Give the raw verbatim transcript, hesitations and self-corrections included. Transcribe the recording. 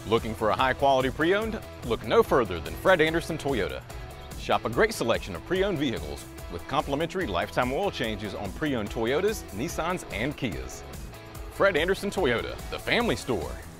Looking for a high-quality pre-owned? Look no further than Fred Anderson Toyota. Shop a great selection of pre-owned vehicles with complimentary lifetime oil changes on pre-owned Toyotas, Nissans, and Kias. Fred Anderson Toyota, the family store.